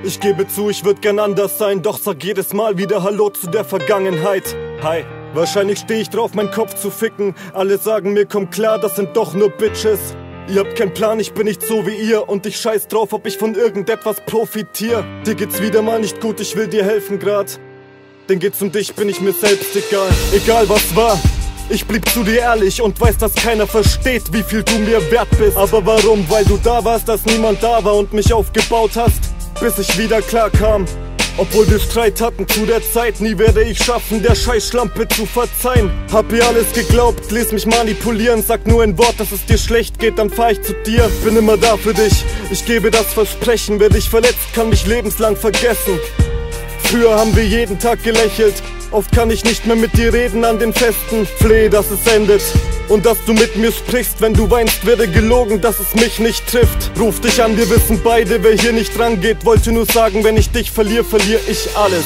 Ich gebe zu, ich würd gern anders sein, doch sag jedes Mal wieder Hallo zu der Vergangenheit. Hi, wahrscheinlich steh ich drauf, meinen Kopf zu ficken. Alle sagen mir, komm klar, das sind doch nur Bitches. Ihr habt keinen Plan, ich bin nicht so wie ihr und ich scheiß drauf, ob ich von irgendetwas profitier. Dir geht's wieder mal nicht gut, ich will dir helfen grad. Denn geht's um dich, bin ich mir selbst egal. Egal was war, ich blieb zu dir ehrlich und weiß, dass keiner versteht, wie viel du mir wert bist. Aber warum? Weil du da warst, dass niemand da war und mich aufgebaut hast, bis ich wieder klar kam. Obwohl wir Streit hatten zu der Zeit, nie werde ich schaffen, der Scheißschlampe zu verzeihen. Hab ihr alles geglaubt, ließ mich manipulieren, sag nur ein Wort, dass es dir schlecht geht, dann fahr ich zu dir. Bin immer da für dich, ich gebe das Versprechen, wer dich verletzt, kann mich lebenslang vergessen. Früher haben wir jeden Tag gelächelt, oft kann ich nicht mehr mit dir reden an den Festen. Fleh, dass es endet und dass du mit mir sprichst. Wenn du weinst, werde gelogen, dass es mich nicht trifft. Ruf dich an, wir wissen beide, wer hier nicht rangeht. Wollte nur sagen, wenn ich dich verliere, verliere ich alles.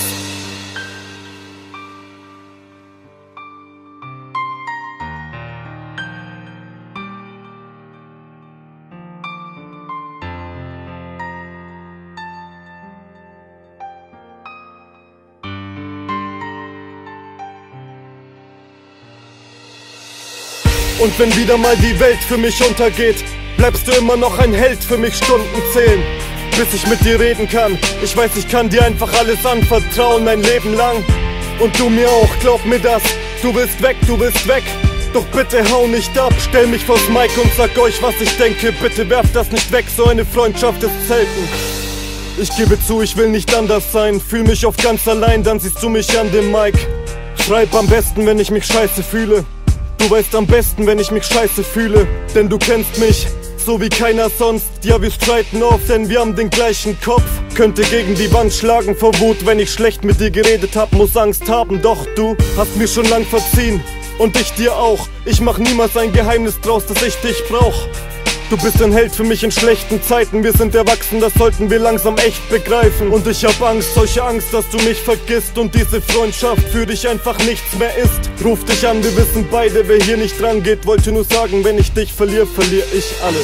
Und wenn wieder mal die Welt für mich untergeht, bleibst du immer noch ein Held für mich, Stunden zählen, bis ich mit dir reden kann. Ich weiß, ich kann dir einfach alles anvertrauen, ein Leben lang. Und du mir auch, glaub mir das, du bist weg, du bist weg. Doch bitte hau nicht ab, stell mich vors Mic und sag euch, was ich denke. Bitte werft das nicht weg, so eine Freundschaft ist selten. Ich gebe zu, ich will nicht anders sein, fühl mich oft ganz allein, dann siehst du mich an dem Mic. Schreib am besten, wenn ich mich scheiße fühle. Du weißt am besten, wenn ich mich scheiße fühle, denn du kennst mich so wie keiner sonst. Ja, wir streiten oft, denn wir haben den gleichen Kopf. Könnte gegen die Wand schlagen vor Wut, wenn ich schlecht mit dir geredet hab, muss Angst haben. Doch du hast mir schon lang verziehen und ich dir auch. Ich mach niemals ein Geheimnis draus, dass ich dich brauch. Du bist ein Held für mich in schlechten Zeiten. Wir sind erwachsen, das sollten wir langsam echt begreifen. Und ich hab Angst, solche Angst, dass du mich vergisst und diese Freundschaft für dich einfach nichts mehr ist. Ruf dich an, wir wissen beide, wer hier nicht rangeht. Wollte nur sagen, wenn ich dich verliere, verliere ich alles.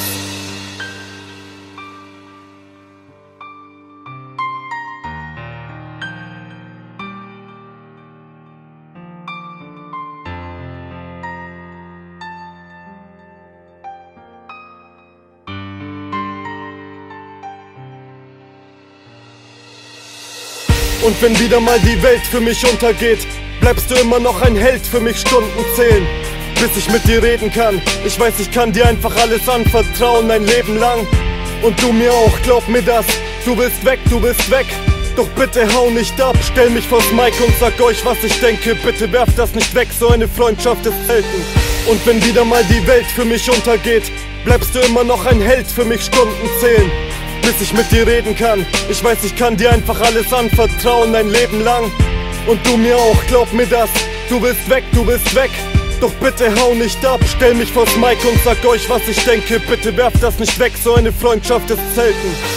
Und wenn wieder mal die Welt für mich untergeht, bleibst du immer noch ein Held für mich, Stunden zählen, bis ich mit dir reden kann. Ich weiß, ich kann dir einfach alles anvertrauen, ein Leben lang. Und du mir auch, glaub mir das, du bist weg, du bist weg. Doch bitte hau nicht ab, stell mich vors Mic und sag euch, was ich denke. Bitte werft das nicht weg, so eine Freundschaft ist selten. Und wenn wieder mal die Welt für mich untergeht, bleibst du immer noch ein Held für mich, Stunden zählen, bis ich mit dir reden kann. Ich weiß, ich kann dir einfach alles anvertrauen, ein Leben lang. Und du mir auch, glaub mir das, du bist weg, du bist weg. Doch bitte hau nicht ab, stell mich vors Mic und sag euch, was ich denke. Bitte werft das nicht weg, so eine Freundschaft ist selten.